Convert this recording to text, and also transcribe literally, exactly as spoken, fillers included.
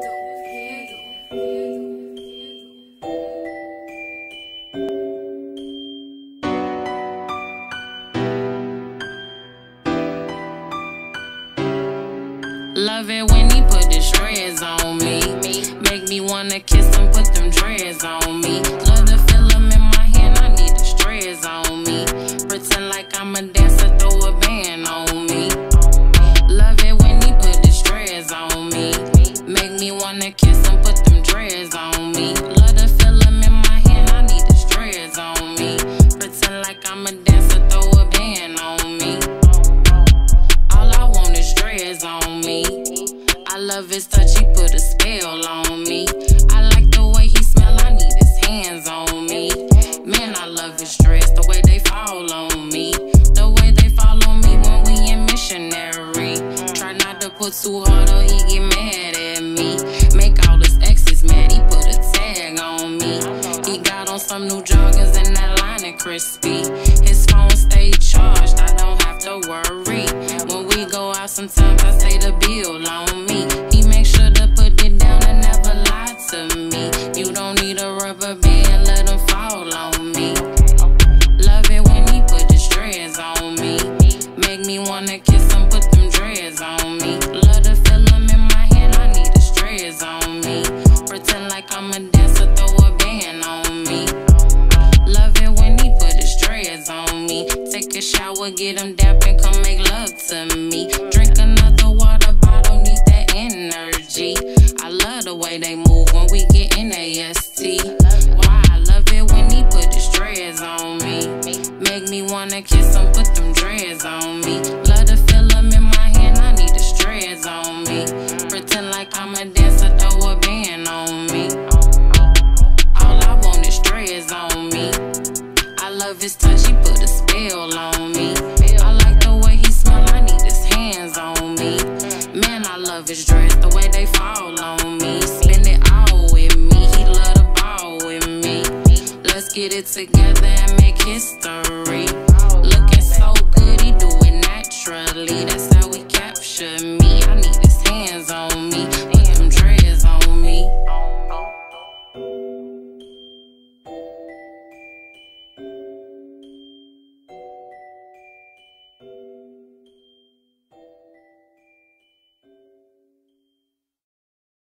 Love it when he put his dreads on me. Make me wanna kiss him, put them dreads on me. Love to feel them in my hand, I need the dreads on me. Pretend like I'm a dancer, throw a band on me. Love it when he put his dreads on me. Make me wanna kiss him, put them dreads on me. Love to feel them in my hand, I need the dreads on me. Pretend like I'm a dancer, throw a band on me. All I want is dreads on me. I love his touch, he put a spell on me. I like the way he smell, I need his hands on me. Man, I love his dress, the way they fall on me. The way they fall on me when we in missionary. Try not to put too hard or he get mad at me. Make all his exes mad, he put a tag on me. He got on some new joggers and that line is crispy. His phone stay charged, I don't have to worry. When we go out sometimes I say the bill on me. He make sure to put it down and never lie to me. You don't need a rubber band, let him fall on me. Love it when he put his dreads on me. Make me wanna kiss him, put them dreads on me. Love to feel him in my hand, I need his dreads on me. Pretend like I'm a dancer, throw a band on me. Love it when he put his dreads on me. Take a shower, get him damp and come make love to me. Drink another water bottle, need that energy. I love the way they move when we get in A S T. Why I love it when he put his dreads on me. Make me wanna kiss him, put them dreads on me. Love to feel him in my hand, I need his dreads on me. Pretend like I'm a dancer, throw a band on me.